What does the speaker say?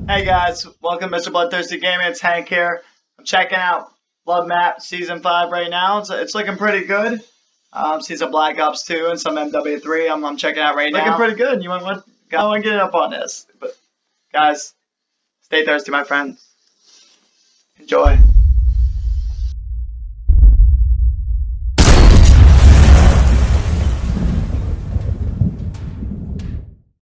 Hey guys, welcome to Mr. Bloodthirsty Gaming. It's Hank here. I'm checking out Blood Map Season 5 right now. It's looking pretty good. See some Black Ops 2 and some MW3 I'm checking out right now. Looking pretty good. You want to get up on this. But guys, stay thirsty, my friends. Enjoy.